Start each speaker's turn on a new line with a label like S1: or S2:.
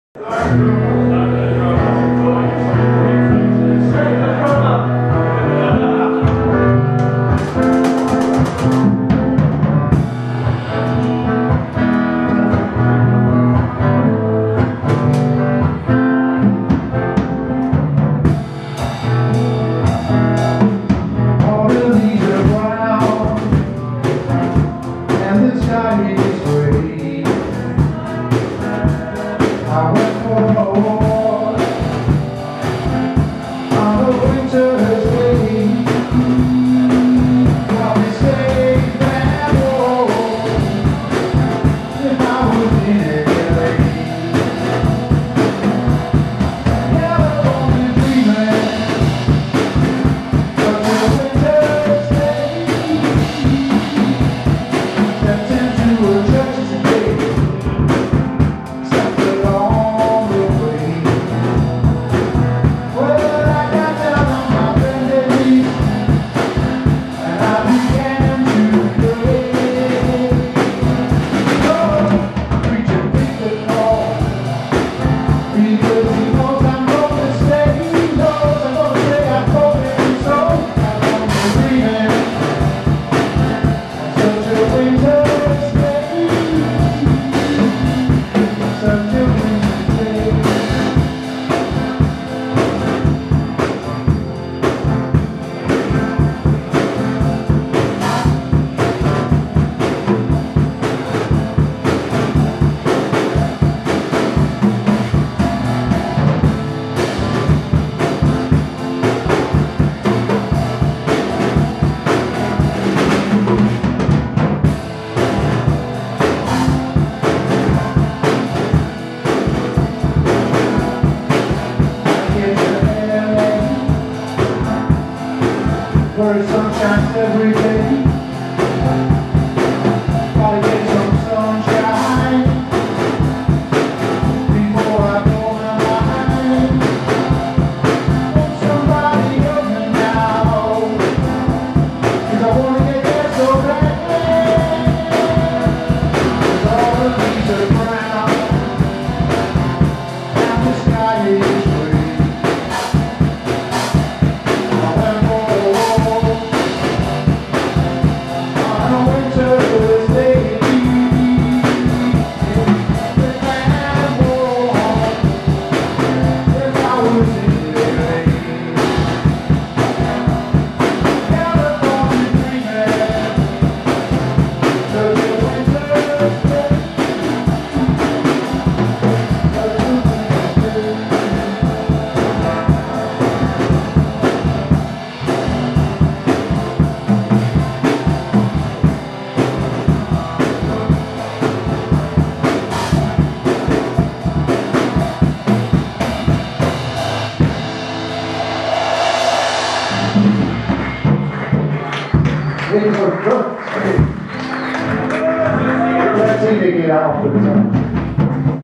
S1: Where the sun shines every day. Gotta get some sunshine before I go online. Won't somebody help me now? 'Cause I wanna get there so bad. 'Cause all the leaves are brown and the sky is gray. Let's see if they get out for the time.